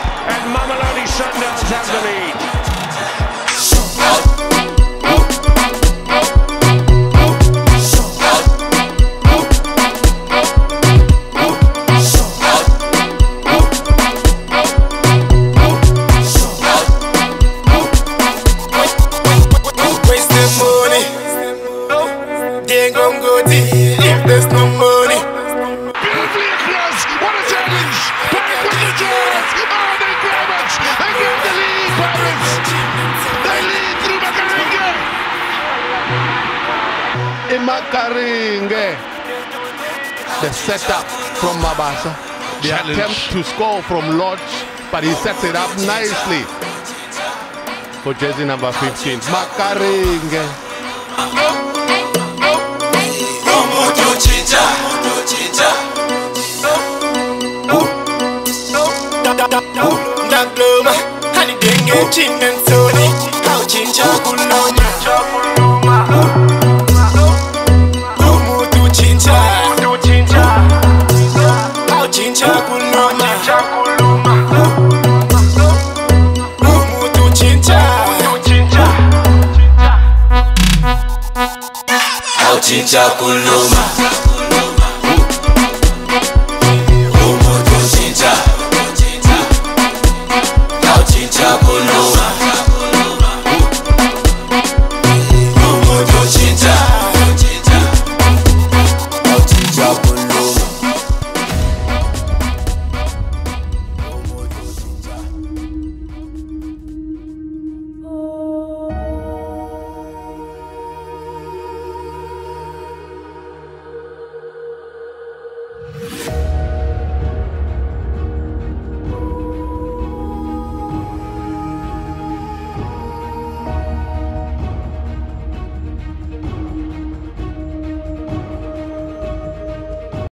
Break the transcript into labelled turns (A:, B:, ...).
A: and Mamelodi Sundowns have the lead.
B: If there's no money,
A: beautifully across, what a challenge! Back with the chance! Oh, they grab it! They get the lead, Pirates! They lead through Makaringe!
C: In Makaringe, the setup from Mabasa, the attempt to score from Lodge, but he sets it up nicely for jersey number 15, Makaringe.
B: Chincha kuluma, chincha kuluma,
A: Chincha.